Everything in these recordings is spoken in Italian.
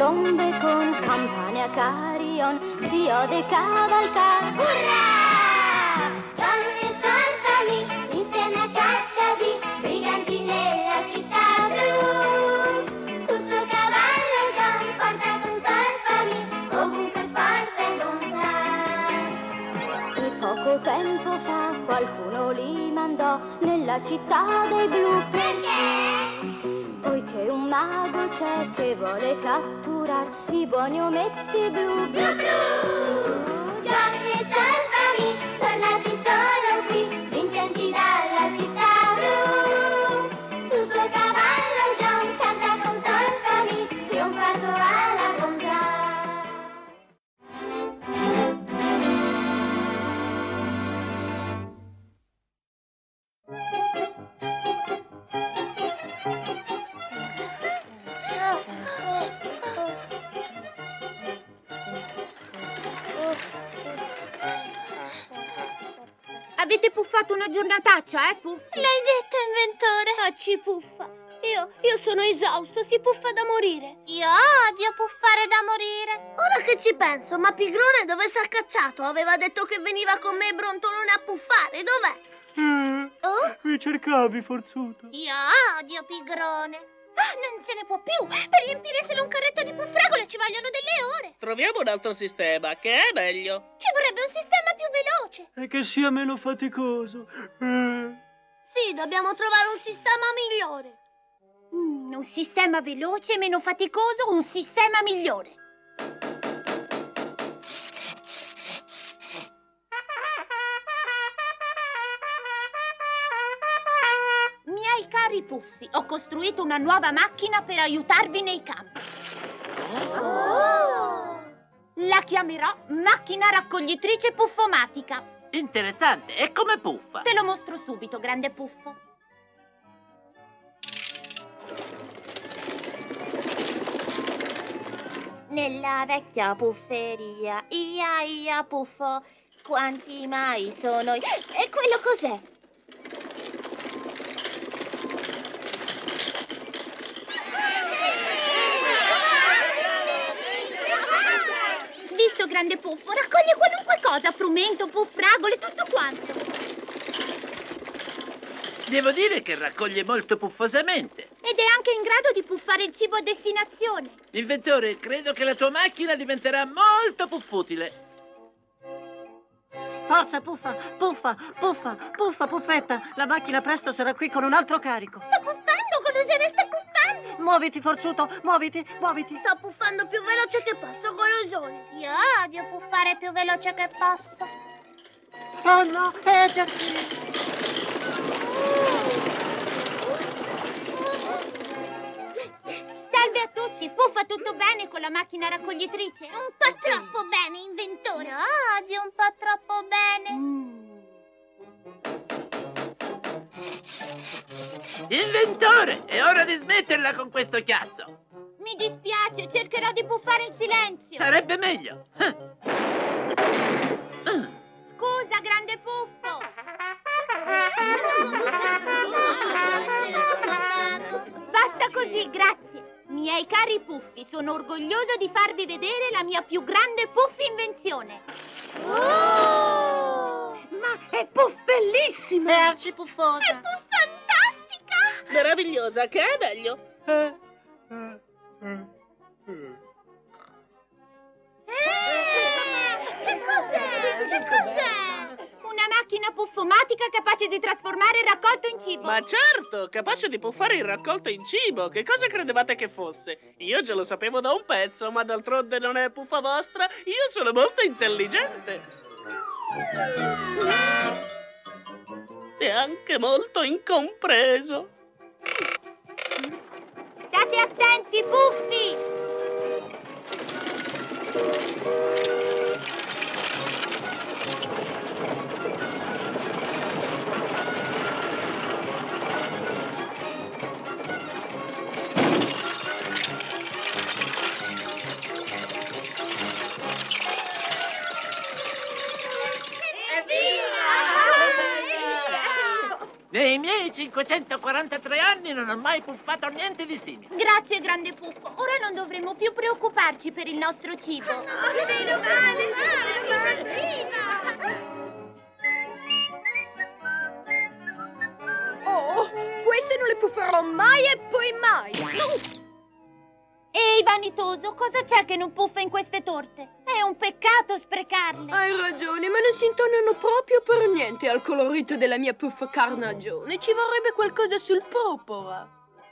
trombe con campane a carillon, si ode cavalcar. Urrà! Donne son famiglie, insieme a caccia di briganti nella città blu. Sul suo cavallo John porta con son famiglie, ovunque forza e bontà. E poco tempo fa qualcuno li mandò nella città dei blu. Perché? Poiché un mago c'è che vuole catturar i buoni ometti blu. Blu blu! Giorni e salvami, tornati sono qui, vincenti dalla città blu. Sul suo cavallo John canta con solfami, trionfato alla bontà. Avete puffato una giornataccia, Puff? L'hai detto, inventore? Ah, ci puffa. Io sono esausto, si puffa da morire. Io odio puffare da morire. Ora che ci penso, ma Pigrone dove s'è cacciato? Aveva detto che veniva con me Brontolone a puffare, dov'è? Oh? Mi cercavi, forzuto. Io odio Pigrone. Ah, non ce ne può più! Per riempire solo un carretto di puffragole ci vogliono delle ore! Troviamo un altro sistema, che è meglio. Ci vorrebbe un sistema più veloce! E che sia meno faticoso. Sì, dobbiamo trovare un sistema migliore! Un sistema veloce, meno faticoso, un sistema migliore. Miei cari puffi, ho costruito una nuova macchina per aiutarvi nei campi. La chiamerò macchina raccoglitrice puffomatica. Interessante, e come puffa? Te lo mostro subito, grande puffo. Nella vecchia pufferia, ia puffo, quanti mai sono... E quello cos'è? Visto, grande puffo, raccoglie qualunque cosa, frumento, puffragole, tutto quanto. Devo dire che raccoglie molto puffosamente. Ed è anche in grado di puffare il cibo a destinazione. Inventore, credo che la tua macchina diventerà molto puffutile. Forza, puffa, puffa, puffa, puffa, puffetta. La macchina presto sarà qui con un altro carico. Sto puffando, Golosone, sto puffando! Muoviti, forzuto, muoviti, muoviti. Sto puffando più veloce che posso, Golosone. Io odio puffare più veloce che posso. Oh no, è già qui. Salve a tutti, puffa tutto bene con la macchina raccoglitrice? Un po' troppo bene, inventore. Odio un po' troppo bene. Inventore, è ora di smetterla con questo chiasso. Mi dispiace, cercherò di puffare in silenzio. Sarebbe meglio. Scusa, grande puffo. Basta così, grazie. Miei cari puffi, sono orgoglioso di farvi vedere la mia più grande puffi invenzione. Ma è puff bellissima! È arcipuffosa! È puff fantastica! Meravigliosa, che è meglio. Che cos'è? Che cos'è? Una macchina puffomatica capace di trasformare il raccolto in cibo. Ma certo, capace di puffare il raccolto in cibo. Che cosa credevate che fosse? Io già lo sapevo da un pezzo, ma d'altronde non è puffa vostra. Io sono molto intelligente. E anche molto incompreso. State attenti, puffi! Nei miei 543 anni non ho mai puffato niente di simile. Grazie, grande Puffo. Ora non dovremo più preoccuparci per il nostro cibo. Meno male. Oh, queste non le pufferò mai e poi mai. Ehi, vanitoso, cosa c'è che non puffa in queste torte? È un peccato sprecarle. Hai ragione, ma non si intonano proprio per niente al colorito della mia puffa carnagione. Ci vorrebbe qualcosa sul porpora.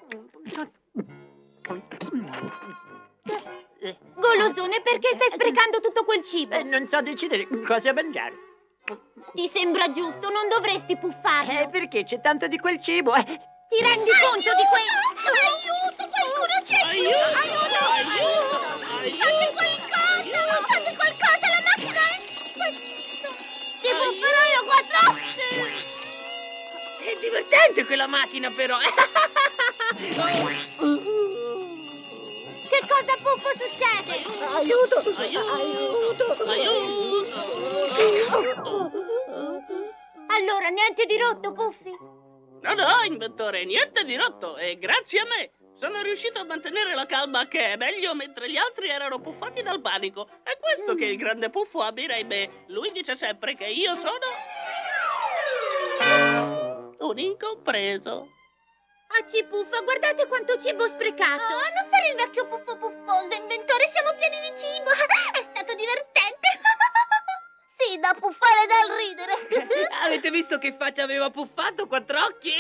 Golosone, perché stai sprecando tutto quel cibo? Non so decidere cosa mangiare. Ti sembra giusto? Non dovresti puffarlo. Perché c'è tanto di quel cibo? Ti rendi conto di questo? Aiuto, qualcuno ci aiuto! Fate qualcosa, la macchina è... Ti bufferò io 4 occhi! È divertente quella macchina, però. Che cosa, Puffo, succede? Aiuto! Allora, niente di rotto, Puffi? No, inventore, niente di rotto. E grazie a me sono riuscito a mantenere la calma, che è meglio, mentre gli altri erano puffati dal panico. È questo che il grande Puffo ammira in me. Lui dice sempre che io sono un incompreso. Acci, Puffa, guardate quanto cibo sprecato. Oh, non fare il vecchio Puffo puffoso, inventore, siamo pieni di cibo. È stato divertente. Sì, da puffare e dal ridere. Avete visto che faccia aveva puffato? 4 occhi?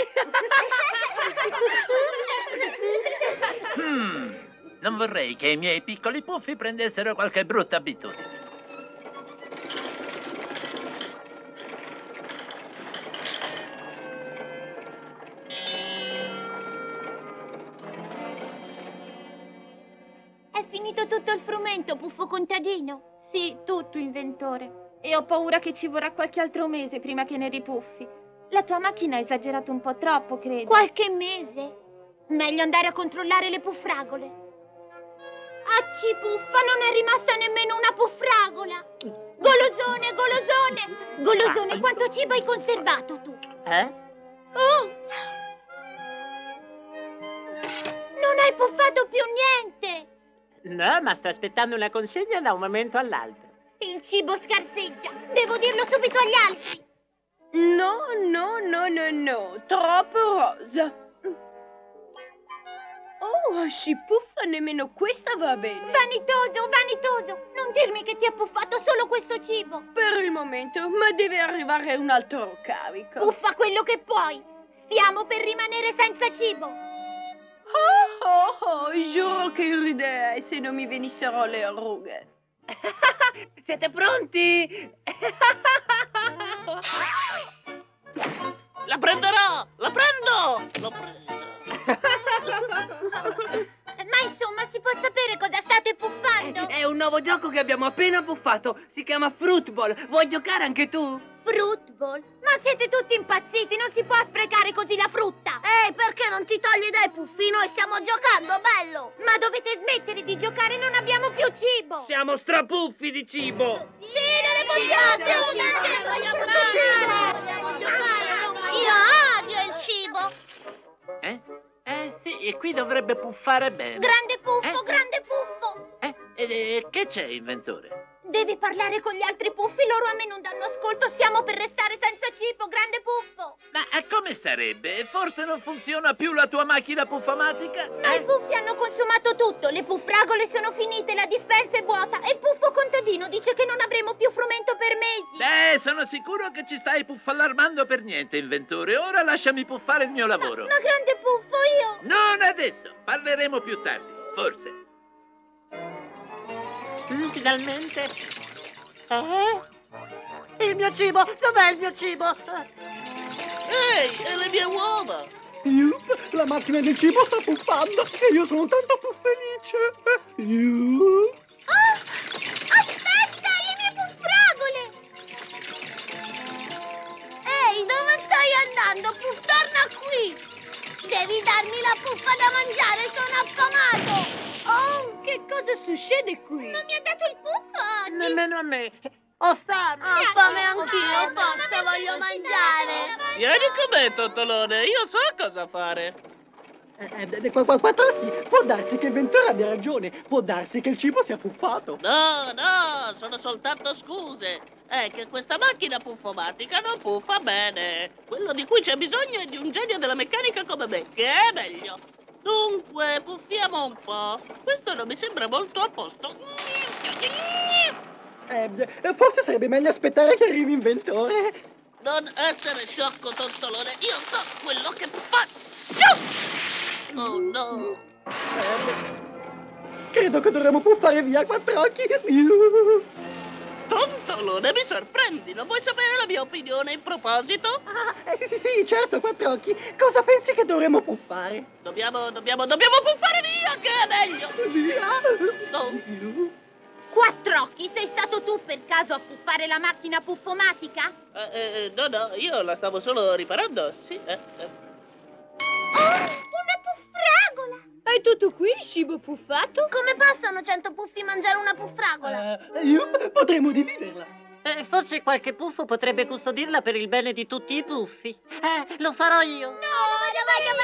Non vorrei che i miei piccoli puffi prendessero qualche brutta abitudine. È finito tutto il frumento, Puffo contadino. Sì, tutto, inventore. E ho paura che ci vorrà qualche altro mese prima che ne ripuffi. La tua macchina ha esagerato un po' troppo, credo. Qualche mese? Meglio andare a controllare le puffragole. Acci, Puffa, non è rimasta nemmeno una puffragola. Golosone! Golosone, quanto cibo hai conservato tu? Oh! Non hai puffato più niente! No, ma sto aspettando una consegna da un momento all'altro. Il cibo scarseggia! Devo dirlo subito agli altri! No, troppo rosa. Oh, si puffa, nemmeno questa va bene. Vanitoso! Non dirmi che ti ha puffato solo questo cibo! Per il momento, ma deve arrivare un altro carico. Puffa quello che puoi! Stiamo per rimanere senza cibo! Giuro che riderei se non mi venissero le rughe. Siete pronti? La prenderò! La prendo! Ma insomma, si può sapere cosa state puffando? È un nuovo gioco che abbiamo appena puffato. Si chiama Fruitball. Vuoi giocare anche tu? Fruitball? Ma siete tutti impazziti, non si può sprecare così la frutta! Ehi, perché non ti togli dai puffi? Noi stiamo giocando, bello! Ma dovete smettere di giocare, non abbiamo più cibo! Siamo strapuffi di cibo! Sì, non ne vogliamo giocare! Io odio il cibo! Sì, e qui dovrebbe puffare bene. Grande Puffo, grande Puffo! Che c'è, inventore? Devi parlare con gli altri puffi, loro a me non danno ascolto, stiamo per restare senza cibo, grande Puffo! Ma come sarebbe? Forse non funziona più la tua macchina puffamatica? Ma i puffi hanno consumato tutto, le puffragole sono finite, la dispensa è vuota e il Puffo contadino dice che non avremo più frumento per mesi! Sono sicuro che ci stai puffallarmando per niente, inventore. Ora lasciami puffare il mio lavoro. Ma grande Puffo, io... Non adesso, parleremo più tardi, forse. Finalmente. Il mio cibo! Dov'è il mio cibo? Ehi, e le mie uova! La macchina del cibo sta puffando e io sono tanto più felice. Aspetta, le mie puffragole! Ehi, dove stai andando? Puff, torna qui! Devi darmi la puffa da mangiare, sono affamato! Oh, che cosa succede qui? Non mi ha dato il puff oggi! Nemmeno a me. Ho fame. Ho fame anch'io, forza, voglio mangiare! Vieni con me, Tottolone, io so cosa fare. Quattro occhi, può darsi che Inventore abbia ragione. Può darsi che il cibo sia puffato. No, no, sono soltanto scuse. È che questa macchina puffomatica non puffa bene. Quello di cui c'è bisogno è di un genio della meccanica come me, che è meglio. Dunque, puffiamo un po'. Questo non mi sembra molto a posto. Forse sarebbe meglio aspettare che arrivi Inventore. Non essere sciocco, Tottolone. Io so quello che faccio. Oh no. Credo che dovremmo puffare via Quattro occhi. Tontolone, mi sorprendi. Non vuoi sapere la mia opinione in proposito? Sì, certo, Quattro occhi. Cosa pensi che dovremmo puffare? Dobbiamo puffare via, che è meglio. Via? No. Quattr'occhi, sei stato tu per caso a puffare la macchina puffomatica? No, io la stavo solo riparando. Sì, Una puffragola! Hai tutto qui il cibo puffato? Come possono 100 puffi mangiare una puffragola? Potremmo dividerla. Forse qualche puffo potrebbe custodirla per il bene di tutti i puffi. Lo farò io. No, voglio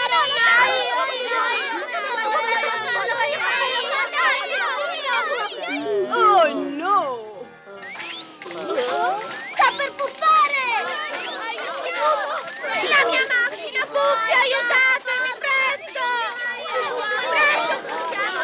Oh no! Sta per puffare! La mia macchina puffi, aiutatemi, presto! Presto, puffiamo,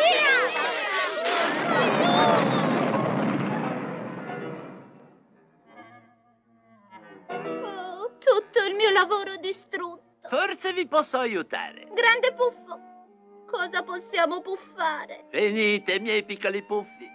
via! Oh, tutto il mio lavoro distrutto. Forse vi posso aiutare. Grande puffo, cosa possiamo puffare? Venite, miei piccoli puffi.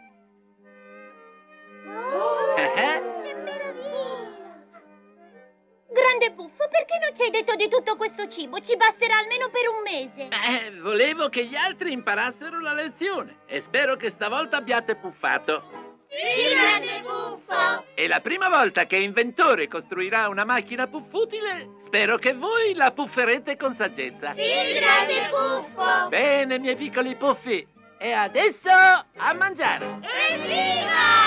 Che meraviglia! Grande puffo, perché non ci hai detto di tutto questo cibo? Ci basterà almeno per un mese. Volevo che gli altri imparassero la lezione e spero che stavolta abbiate puffato. Sì, grande puffo! E la prima volta che Inventore costruirà una macchina puffutile, spero che voi la pufferete con saggezza. Sì, grande puffo! Bene, miei piccoli puffi. E adesso a mangiare! Evviva!